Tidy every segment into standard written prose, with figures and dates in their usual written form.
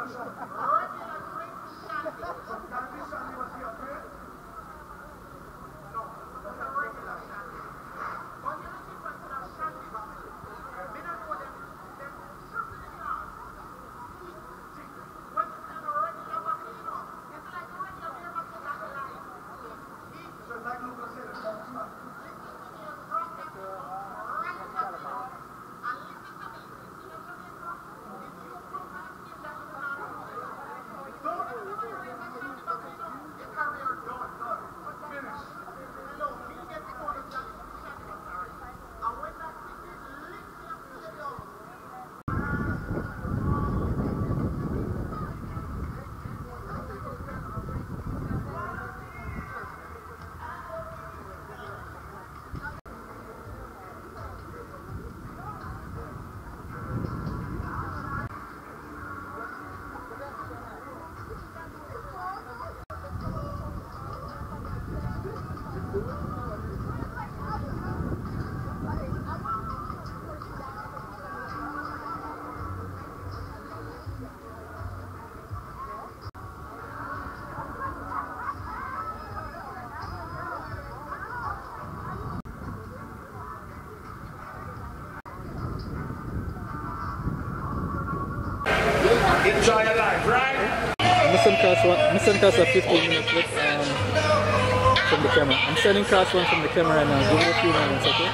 Enjoy your life, right? Mission Cross a 15-minute clip from the camera. I'm sending Cross one from the camera right now. Give it a few moments, okay?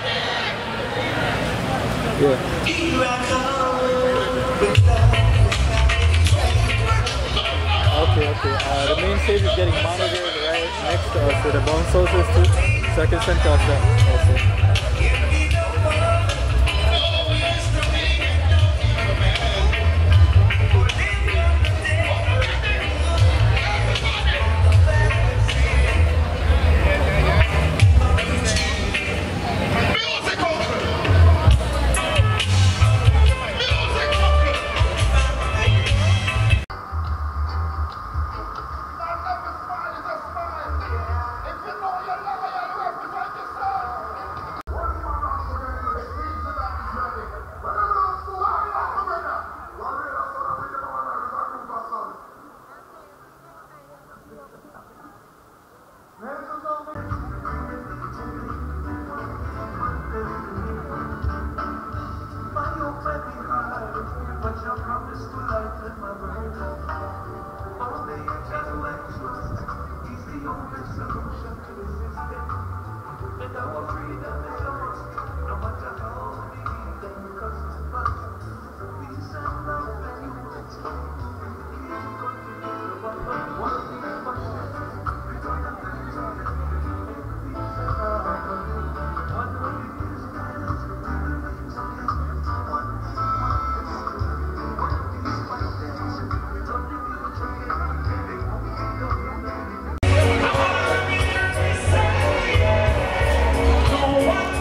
Yeah. Okay. The main stage is getting monitored right next to us with the bounce sources too. So I can send Cross that also. No one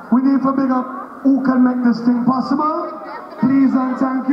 We need to big up who can make this thing possible. Please and thank